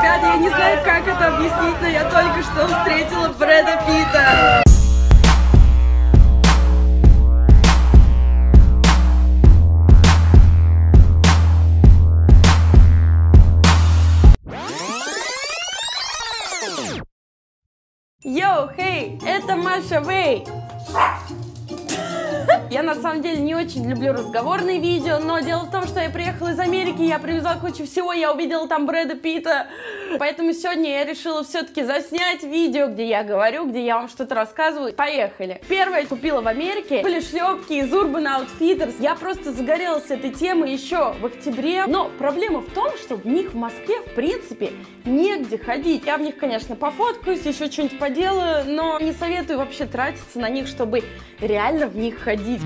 ребят, я не знаю, как это объяснить, но я только что встретила Брэда Питта. Йоу, хей, это Маша Вэй. Я на самом деле не очень люблю разговорные видео, но дело в том, что я приехала из Америки, я привезла кучу всего, я увидела там Брэда Питта. Поэтому сегодня я решила все-таки заснять видео, где я говорю, где я вам что-то рассказываю. Поехали. Первое купила в Америке были шлепки из Urban Outfitters. Я просто загорелась этой темой еще в октябре. Но проблема в том, что в них в Москве в принципе негде ходить. Я в них, конечно, пофоткаюсь, еще что-нибудь поделаю, но не советую вообще тратиться на них, чтобы реально в них ходить.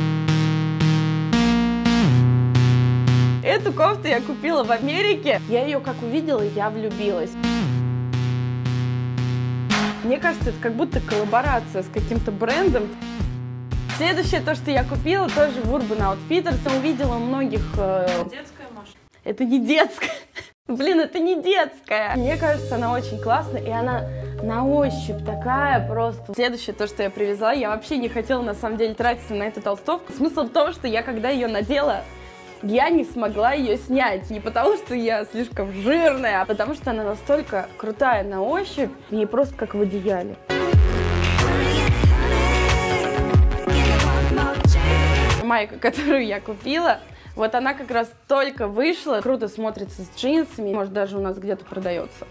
Эту кофту я купила в Америке. Я ее как увидела, я влюбилась. Мне кажется, это как будто коллаборация с каким-то брендом. Следующее, то, что я купила, тоже в Urban Outfitters. Я увидела у многих... Детская, Маша? Это не детская. Блин, это не детская. Мне кажется, она очень классная, и она на ощупь такая просто. Следующее, то, что я привезла, я вообще не хотела, на самом деле, тратиться на эту толстовку. Смысл в том, что я, когда ее надела, я не смогла ее снять. Не потому, что я слишком жирная, а потому, что она настолько крутая на ощупь, мне просто как в одеяле. Майка, которую я купила, вот она как раз только вышла. Круто смотрится с джинсами. Может, даже у нас где-то продается.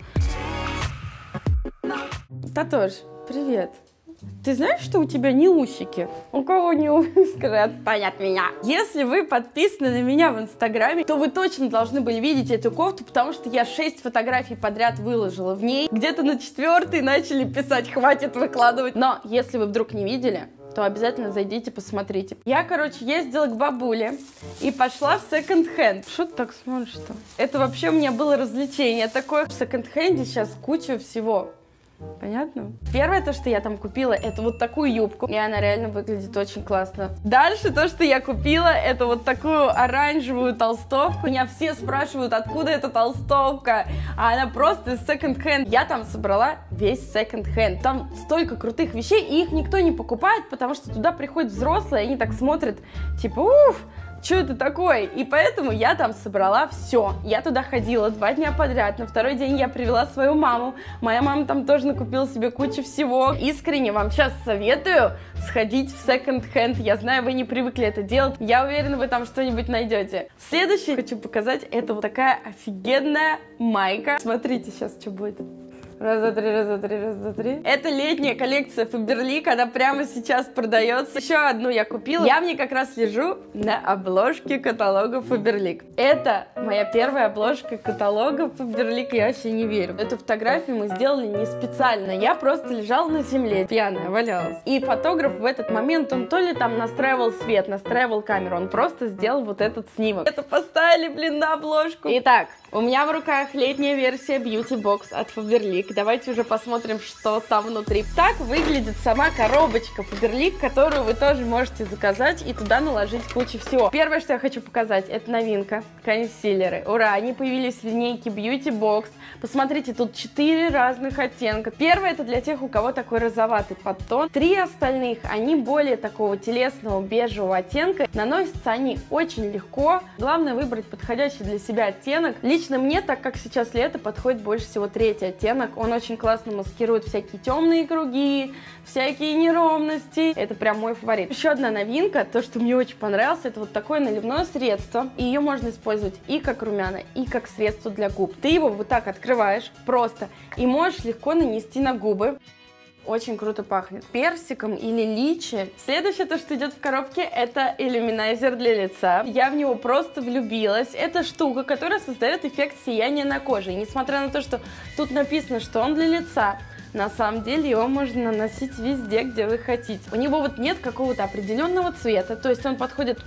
Татош, привет. Ты знаешь, что у тебя не усики? У кого не усики? Скажи, отстань от меня. Если вы подписаны на меня в Инстаграме, то вы точно должны были видеть эту кофту, потому что я 6 фотографий подряд выложила в ней. Где-то на 4-й начали писать, хватит выкладывать. Но если вы вдруг не видели, то обязательно зайдите, посмотрите. Я, короче, ездила к бабуле и пошла в секонд-хенд. Что ты так смотришь-то? Это вообще у меня было развлечение такое. В секонд-хенде сейчас куча всего. Понятно? Первое, то, что я там купила, это вот такую юбку. И она реально выглядит очень классно. Дальше то, что я купила, это вот такую оранжевую толстовку. Меня все спрашивают, откуда эта толстовка. А она просто из секонд-хенд. Я там собрала весь секонд-хенд. Там столько крутых вещей, и их никто не покупает, потому что туда приходят взрослые, и они так смотрят, типа, уф, что это такое? И поэтому я там собрала все. Я туда ходила 2 дня подряд. На второй день я привела свою маму. Моя мама там тоже накупила себе кучу всего. Искренне вам сейчас советую сходить в секонд-хенд. Я знаю, вы не привыкли это делать. Я уверена, вы там что-нибудь найдете. Следующее хочу показать. Это вот такая офигенная майка. Смотрите сейчас, что будет. Раз, два, три, раз, два, три, раз, два, три. Это летняя коллекция Faberlic, она прямо сейчас продается. Еще одну я купила. Я в ней как раз лежу на обложке каталога Faberlic. Это моя первая обложка каталога Faberlic, я вообще не верю. Эту фотографию мы сделали не специально. Я просто лежала на земле, пьяная, валялась. И фотограф в этот момент, он то ли там настраивал свет, настраивал камеру, он просто сделал вот этот снимок. Это поставили, блин, на обложку. Итак, у меня в руках летняя версия Beauty Box от Faberlic. Давайте уже посмотрим, что там внутри. Так выглядит сама коробочка Faberlic, которую вы тоже можете заказать и туда наложить кучу всего. Первое, что я хочу показать, это новинка. Консилеры. Ура! Они появились в линейке Beauty Box. Посмотрите, тут 4 разных оттенка. Первое, это для тех, у кого такой розоватый подтон. 3 остальных, они более такого телесного бежевого оттенка. Наносятся они очень легко. Главное выбрать подходящий для себя оттенок. Лично мне, так как сейчас лето, подходит больше всего 3-й оттенок. Он очень классно маскирует всякие темные круги, всякие неровности. Это прям мой фаворит. Еще одна новинка, то, что мне очень понравилось, это вот такое наливное средство. И ее можно использовать и как румяна, и как средство для губ. Ты его вот так открываешь просто и можешь легко нанести на губы. Очень круто пахнет. Персиком или личи. Следующее, то, что идет в коробке, это иллюминайзер для лица. Я в него просто влюбилась. Это штука, которая создает эффект сияния на коже. И несмотря на то, что тут написано, что он для лица, на самом деле его можно наносить везде, где вы хотите. У него вот нет какого-то определенного цвета, то есть он подходит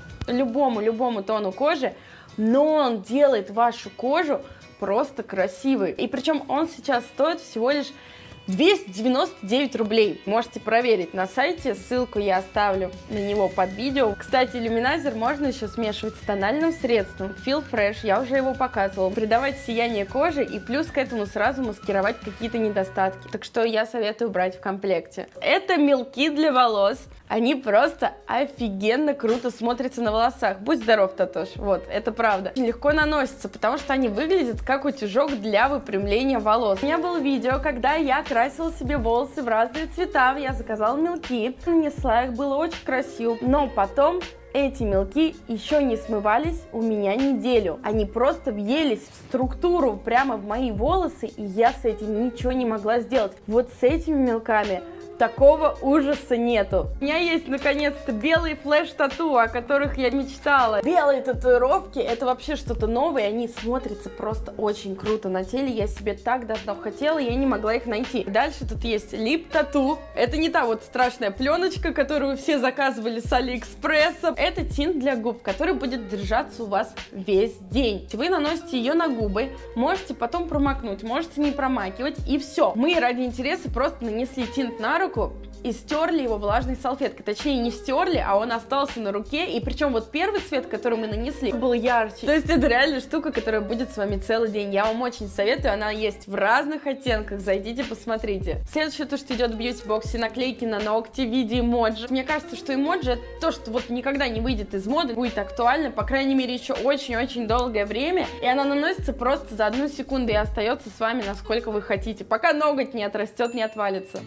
любому тону кожи, но он делает вашу кожу просто красивой. И причем он сейчас стоит всего лишь 299 рублей. Можете проверить на сайте, ссылку я оставлю на него под видео. Кстати, иллюминайзер можно еще смешивать с тональным средством Feel Fresh, я уже его показывала. Придавать сияние кожи и плюс к этому сразу маскировать какие-то недостатки. Так что я советую брать в комплекте. Это мелки для волос. Они просто офигенно круто смотрятся на волосах. Будь здоров, Татош. Вот, это правда. Легко наносятся, потому что они выглядят как утюжок для выпрямления волос. У меня было видео, когда я красила себе волосы в разные цвета. Я заказала мелки, нанесла их, было очень красиво. Но потом эти мелки еще не смывались у меня неделю. Они просто въелись в структуру прямо в мои волосы, и я с этим ничего не могла сделать. Вот с этими мелками такого ужаса нету. У меня есть наконец-то белые флеш-тату, о которых я мечтала. Белые татуировки — это вообще что-то новое, они смотрятся просто очень круто на теле. Я себе так давно хотела, я не могла их найти. Дальше тут есть лип-тату. Это не та вот страшная пленочка, которую все заказывали с Алиэкспресса. Это тинт для губ, который будет держаться у вас весь день. Вы наносите ее на губы, можете потом промокнуть, можете не промакивать, и все. Мы ради интереса просто нанесли тинт на руку и стерли его влажной салфеткой. Точнее, не стерли, а он остался на руке. И причем вот первый цвет, который мы нанесли, был ярче. То есть это реально штука, которая будет с вами целый день. Я вам очень советую, она есть в разных оттенках. Зайдите, посмотрите. Следующее, то, что идет в бьюти-боксе, наклейки на ногти в виде эмоджи. Мне кажется, что эмоджи — это то, что вот никогда не выйдет из моды, будет актуально, по крайней мере, еще очень-очень долгое время. И она наносится просто за 1 секунду и остается с вами, насколько вы хотите, пока ноготь не отрастет, не отвалится.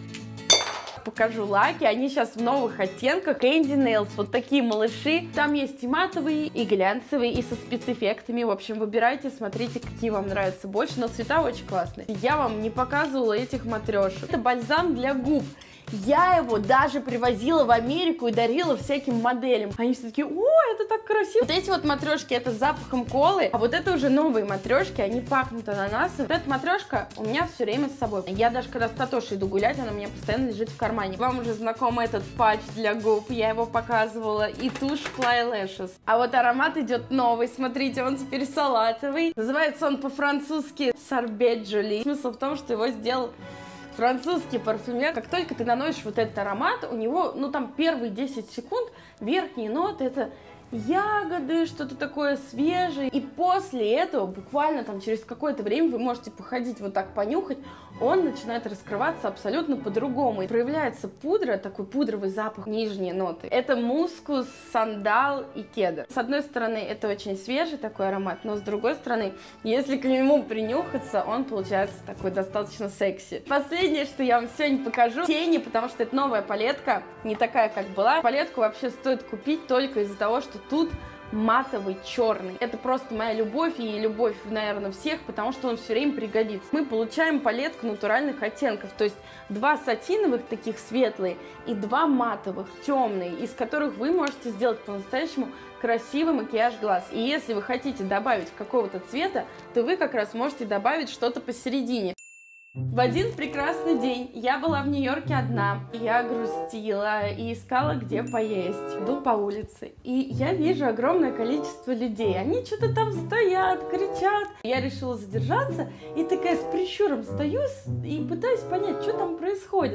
Покажу лаки, они сейчас в новых оттенках. Candy Nails, вот такие малыши. Там есть и матовые, и глянцевые, и со спецэффектами. В общем, выбирайте, смотрите, какие вам нравятся больше, но цвета очень классные. Я вам не показывала этих матрешек. Это бальзам для губ. Я его даже привозила в Америку и дарила всяким моделям. Они все такие: о, это так красиво. Вот эти вот матрешки — это с запахом колы, а вот это уже новые матрешки, они пахнут ананасом. Вот эта матрешка у меня все время с собой. Я даже когда с Татошей иду гулять, она у меня постоянно лежит в кармане. Вам уже знаком этот патч для губ, я его показывала, и тушь Fly Lashes. А вот аромат идет новый, смотрите, он теперь салатовый. Называется он по-французски Sorbet Jolie. Смысл в том, что его сделал французский парфюмер. Как только ты наносишь вот этот аромат, у него, ну там первые 10 секунд верхние ноты — это ягоды, что-то такое свежее. И после этого, буквально там через какое-то время, вы можете походить вот так, понюхать, он начинает раскрываться абсолютно по-другому. И проявляется пудра, такой пудровый запах, нижние ноты. Это мускус, сандал и кедр. С одной стороны, это очень свежий такой аромат, но с другой стороны, если к нему принюхаться, он получается такой достаточно секси. Последнее, что я вам сегодня покажу — тени, потому что это новая палетка, не такая, как была. Палетку вообще стоит купить только из-за того, что тут матовый черный. Это просто моя любовь и любовь, наверное, всех, потому что он все время пригодится. Мы получаем палетку натуральных оттенков, то есть 2 сатиновых таких светлые и 2 матовых темные, из которых вы можете сделать по-настоящему красивый макияж глаз. И если вы хотите добавить какого-то цвета, то вы как раз можете добавить что-то посередине. В один прекрасный день я была в Нью-Йорке одна. Я грустила и искала, где поесть. Иду по улице, и я вижу огромное количество людей. Они что-то там стоят, кричат. Я решила задержаться и такая с прищуром стою и пытаюсь понять, что там происходит.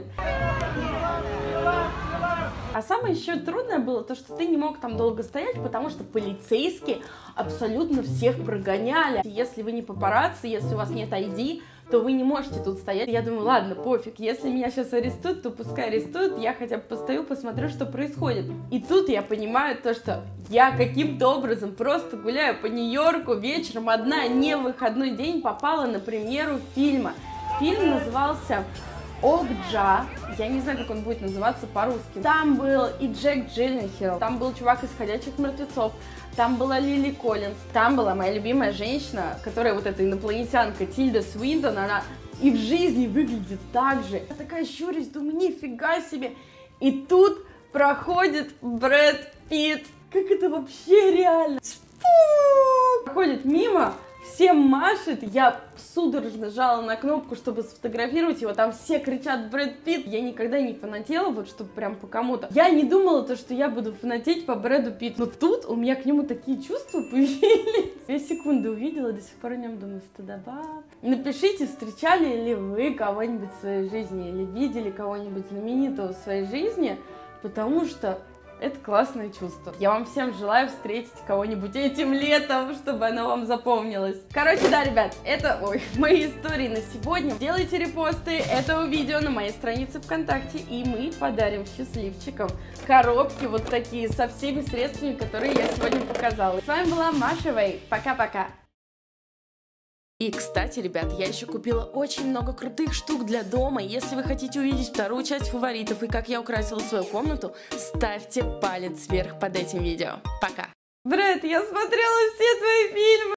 А самое еще трудное было то, что ты не мог там долго стоять, потому что полицейские абсолютно всех прогоняли. Если вы не папарацци, если у вас нет ID, то вы не можете тут стоять. Я думаю, ладно, пофиг, если меня сейчас арестуют, то пускай арестуют, я хотя бы постою, посмотрю, что происходит. И тут я понимаю то, что я каким-то образом просто гуляю по Нью-Йорку вечером одна, не в выходной день, попала на премьеру фильма. Фильм назывался Окджа, я не знаю, как он будет называться по-русски. Там был и Джек Джилленхол, там был чувак из «Ходячих мертвецов», там была Лили Коллинз, там была моя любимая женщина, которая вот эта инопланетянка Тильда Свинтон, она и в жизни выглядит так же. Я такая щурюсь, думаю, нифига себе. И тут проходит Брэд Питт. Как это вообще реально? Проходит мимо, всем машет, я судорожно жала на кнопку, чтобы сфотографировать его, там все кричат Брэд Питт. Я никогда не фанатела, вот чтобы прям по кому-то. Я не думала, то, что я буду фанатеть по Брэду Питту, но тут у меня к нему такие чувства появились. Я секунду увидела, до сих пор о нем думаю, стыдоба. Напишите, встречали ли вы кого-нибудь в своей жизни или видели кого-нибудь знаменитого в своей жизни, потому что это классное чувство. Я вам всем желаю встретить кого-нибудь этим летом, чтобы оно вам запомнилось. Короче, да, ребят, это мои истории на сегодня. Делайте репосты этого видео на моей странице ВКонтакте, и мы подарим счастливчикам коробки вот такие со всеми средствами, которые я сегодня показала. С вами была Маша Вэй. Пока-пока. И, кстати, ребят, я еще купила очень много крутых штук для дома. Если вы хотите увидеть вторую часть фаворитов и как я украсила свою комнату, ставьте палец вверх под этим видео. Пока! Брэд, я смотрела все твои фильмы!